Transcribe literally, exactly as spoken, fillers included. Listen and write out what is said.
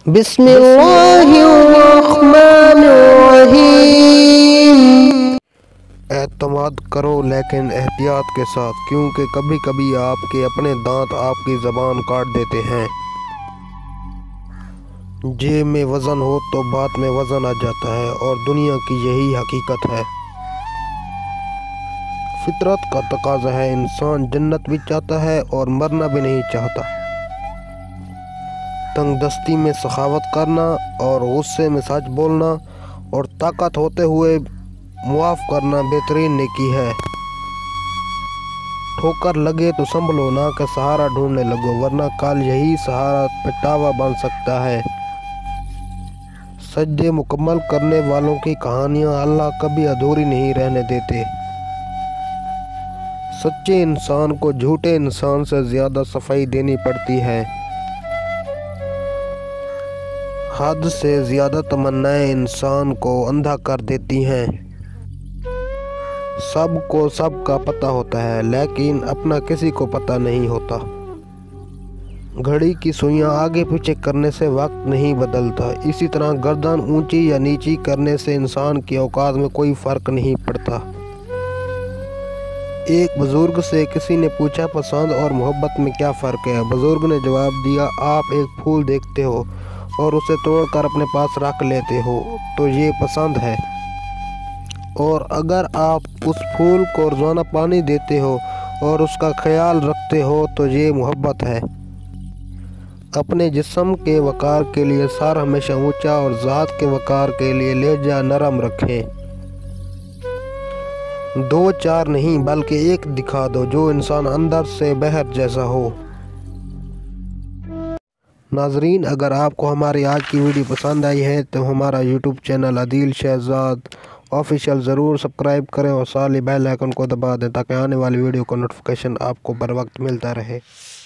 بسم اللہ الرحمن الرحیم۔ اعتماد کرو لیکن احتیاط کے ساتھ، کیونکہ کبھی کبھی آپ کے اپنے دانت آپ کی زبان کاٹ دیتے ہیں۔ جیب میں وزن ہو تو بات میں وزن آ جاتا ہے، اور دنیا کی یہی حقیقت ہے۔ فطرت کا تقاضا ہے، انسان جنت بھی چاہتا ہے اور مرنا بھی نہیں چاہتا۔ تنگ دستی میں سخاوت کرنا اور غصے میں سچ بولنا اور طاقت ہوتے ہوئے معاف کرنا بہترین نیکی ہے۔ ٹھوکر لگے تو سنبھلو، نہ کہ سہارا ڈھونڈنے لگو، ورنہ کل یہی سہارا پچھتاوا بن سکتا ہے۔ سجدے مکمل کرنے والوں کی کہانیاں اللہ کبھی ادھوری نہیں رہنے دیتے۔ سچے انسان کو جھوٹے انسان سے زیادہ صفائی دینی پڑتی ہے۔ حد سے زیادہ تمنائیں انسان کو اندھا کر دیتی ہیں۔ سب کو سب کا پتہ ہوتا ہے، لیکن اپنا کسی کو پتہ نہیں ہوتا۔ گھڑی کی سوئیاں آگے پیچھے کرنے سے وقت نہیں بدلتا، اسی طرح گردن اونچی یا نیچی کرنے سے انسان کی اوقات میں کوئی فرق نہیں پڑتا۔ ایک بزرگ سے کسی نے پوچھا پسند اور محبت میں کیا فرق ہے؟ بزرگ نے جواب دیا، آپ ایک پھول دیکھتے ہو اور اسے توڑ کر اپنے پاس رکھ لیتے ہو تو یہ پسند ہے، اور اگر آپ اس پھول کو روزانہ پانی دیتے ہو اور اس کا خیال رکھتے ہو تو یہ محبت ہے۔ اپنے جسم کے وقار کے لیے سر ہمیشہ اونچا اور ذات کے وقار کے لیے لہجہ نرم رکھیں۔ دو چار نہیں بلکہ ایک دکھا دو جو انسان اندر سے بحر جیسا ہو۔ ناظرین، اگر آپ کو ہماری آج کی ویڈیو پسند آئی ہے تو ہمارا YouTube channel Adil Shahzad official ضرور سبسکرائب کریں اور ساتھ ہی بیل آئیکن کو دبا دیں تاکہ آنے والی ویڈیو کا نوٹیفیکیشن آپ کو بر وقت ملتا رہے۔